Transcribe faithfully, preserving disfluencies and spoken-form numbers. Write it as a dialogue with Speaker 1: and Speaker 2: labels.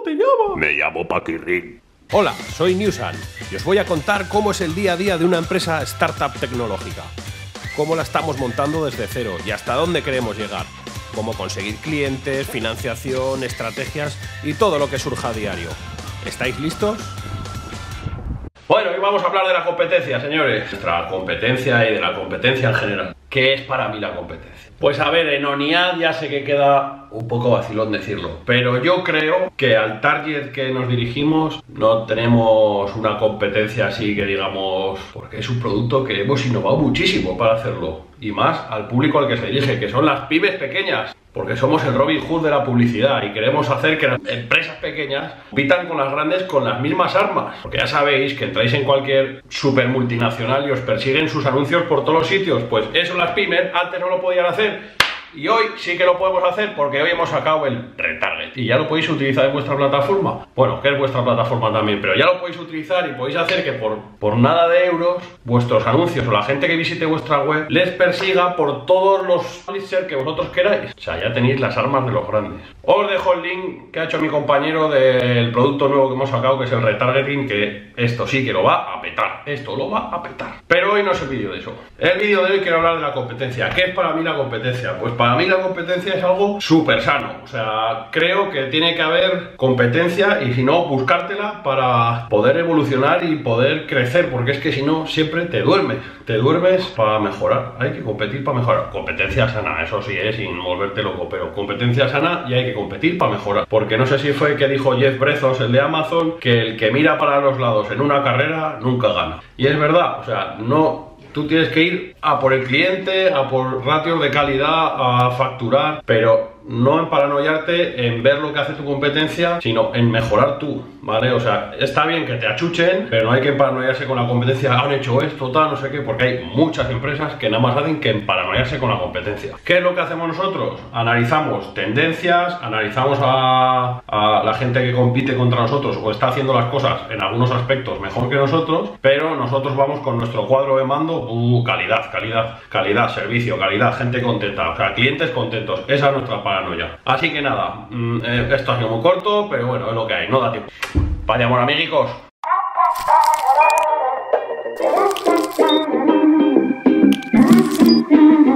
Speaker 1: te llamas?
Speaker 2: Me llamo Paquirrín.
Speaker 1: Hola, soy Newsan y os voy a contar cómo es el día a día de una empresa startup tecnológica. Cómo la estamos montando desde cero y hasta dónde queremos llegar. Cómo conseguir clientes, financiación, estrategias y todo lo que surja a diario. ¿Estáis listos? Bueno, hoy vamos a hablar de la competencia, señores. Nuestra competencia y de la competencia en general. ¿Qué es para mí la competencia? Pues a ver, en ONIAD ya sé que queda un poco vacilón decirlo, pero yo creo que al target que nos dirigimos no tenemos una competencia así que digamos, porque es un producto que hemos innovado muchísimo para hacerlo, y más al público al que se dirige, que son las pymes pequeñas, porque somos el Robin Hood de la publicidad y queremos hacer que las empresas pequeñas compitan con las grandes con las mismas armas, porque ya sabéis que entráis en cualquier super multinacional y os persiguen sus anuncios por todos los sitios. Pues eso las pymes antes no lo podían hacer y hoy sí que lo podemos hacer, porque hoy hemos sacado el retarget y ya lo podéis utilizar en vuestra plataforma. Bueno, que es vuestra plataforma también, pero ya lo podéis utilizar y podéis hacer que por, por nada de euros vuestros anuncios o la gente que visite vuestra web les persiga por todos los publishers que vosotros queráis. O sea, ya tenéis las armas de los grandes. Os dejo el link que ha hecho mi compañero del producto nuevo que hemos sacado, que es el retargeting, que esto sí que lo va a petar. Esto lo va a petar. Pero hoy no es el vídeo de eso. El vídeo de hoy quiero hablar de la competencia. ¿Qué es para mí la competencia? Pues para mí la competencia es algo súper sano. O sea, creo que tiene que haber competencia y si no, buscártela para poder evolucionar y poder crecer, porque es que si no, siempre te duermes. Te duermes para mejorar. Hay que competir para mejorar. Competencia sana, eso sí, es sin volverte loco, pero competencia sana y hay que competir para mejorar. Porque no sé si fue que dijo Jeff Bezos, el de Amazon, que el que mira para los lados en una carrera nunca gana. Y es verdad, o sea, no... Tú tienes que ir a por el cliente, a por ratios de calidad, a facturar, pero no en paranoiarte en ver lo que hace tu competencia, sino en mejorar tú, ¿vale? O sea, está bien que te achuchen, pero no hay que paranoiarse con la competencia. Han hecho esto, tal, no sé qué, porque hay muchas empresas que nada más hacen que paranoiarse con la competencia. ¿Qué es lo que hacemos nosotros? Analizamos tendencias, analizamos a, a la gente que compite contra nosotros o está haciendo las cosas en algunos aspectos mejor que nosotros, pero nosotros vamos con nuestro cuadro de mando, uh, calidad, calidad, calidad, servicio, calidad, gente contenta, o sea, clientes contentos. Esa es nuestra paranoia. Así que nada, eh, esto ha sido muy corto, pero bueno, es lo que hay, no da tiempo. Vaya amor, amiguicos.
Speaker 3: Thank you.